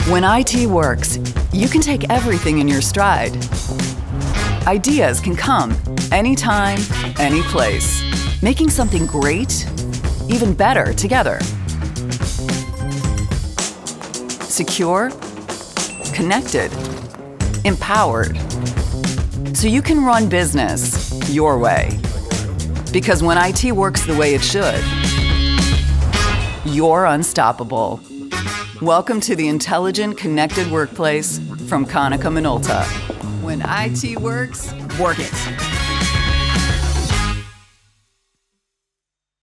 When IT works, you can take everything in your stride. Ideas can come anytime, any place, making something great even better together. Secure, connected, empowered. So you can run business your way. Because when IT works the way it should, you're unstoppable. Welcome to the intelligent, connected workplace from Konica Minolta. When IT works, work it.